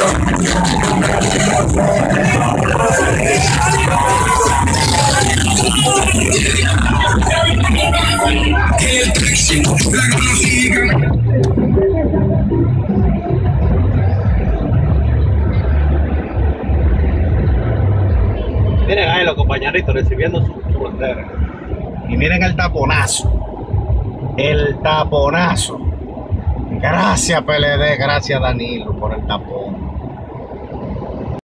Miren ahí los compañeritos recibiendo su bandera. Y miren el taponazo. El taponazo. Gracias PLD, gracias Danilo por el tapón.